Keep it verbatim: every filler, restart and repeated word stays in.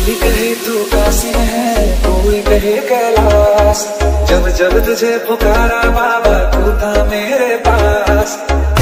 कोई कहे तू काशी में है, कोई कहे कैलाश, जब जब तुझे पुकारा बाबा तू था मेरे पास।